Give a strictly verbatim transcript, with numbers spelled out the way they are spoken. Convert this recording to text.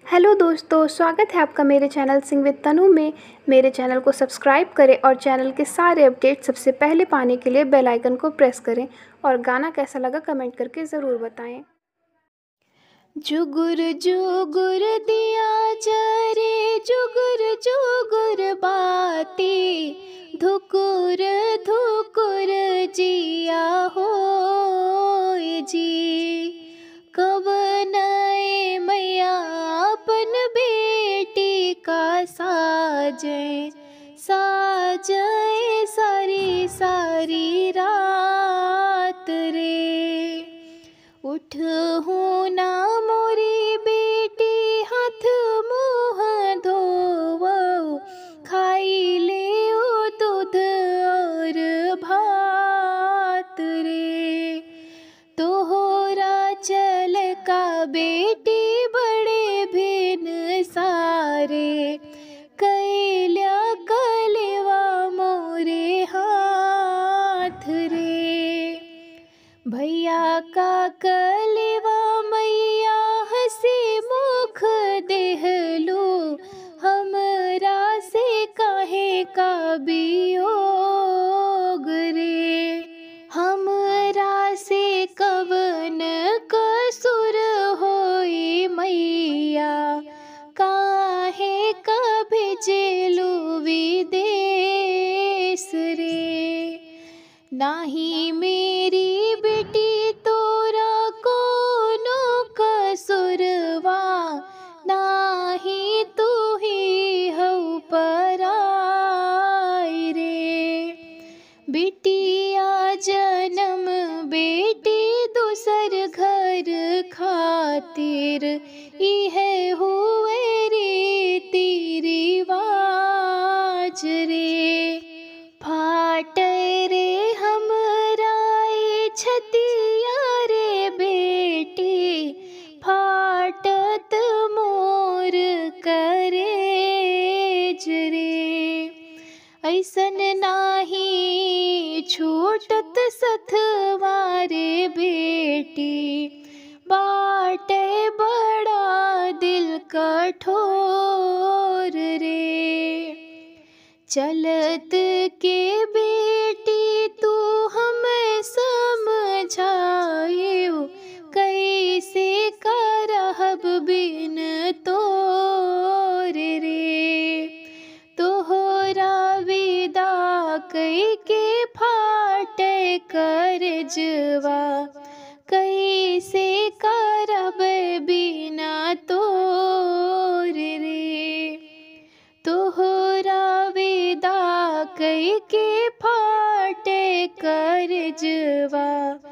Hello दोस्तों, स्वागत है आपका मेरे चैनल सिंग विद तनु में। मेरे चैनल को सब्सक्राइब करें और चैनल के सारे अपडेट सबसे पहले पाने के लिए बेल आइकन को प्रेस करें। और गाना कैसा लगा कमेंट करके ज़रूर बताएं। जुगुर जुगुर दिया जरे, जुगुर जुगुर बाती, धुकुर धुकुर जिया हो जी। कब नए मैया अपन बेटी का साजे साजे सारी सारी रात रे। उठ हूँ ना मोरी बेटी, हाथ मुँह धोवो, खाई ले ओ दूध और भात रे। तोहरा चल का बेटी बड़े भिन सारे, कैल्या कलेवा मोरे हाथ रे। भैया का कलेवा मैया हंसी मुख देहलो, हमरा से काहे का बियोग रे। हमरा से कवन कसुर होई मैया, काहे का भेजेलू विदेश रे। नाही मेरी बेटी तोरा कोनो कसुरवा, नाही तू ही हऊ पराई रे। बेटिया जन्म बेटी दूसर घर खातिर, इहे हुए रीति रिवाज रे। फाट रे हमरा ए छतिया रे बेटी, फाटत मोर करेज रे। ऐसन नाही छूटत सथवारे बेटी, बाटे बड़ा दिल कठोर रे। चलत के बेटी तू हमें समझायो, कैसे करहब बिन तोर रे। तोहरा विदा कई के फाटे करजवा, कैसे करब बिना तोर रे। तोहरा विदा कई के फाटे करजवा,